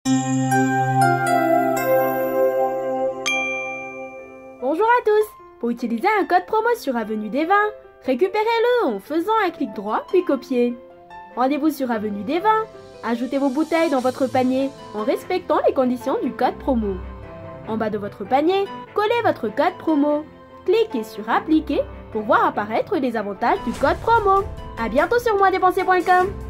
Bonjour à tous! Pour utiliser un code promo sur Avenue des Vins, récupérez-le en faisant un clic droit puis copier. Rendez-vous sur Avenue des Vins, ajoutez vos bouteilles dans votre panier en respectant les conditions du code promo. En bas de votre panier, collez votre code promo. Cliquez sur Appliquer pour voir apparaître les avantages du code promo. À bientôt sur moindépensier.com.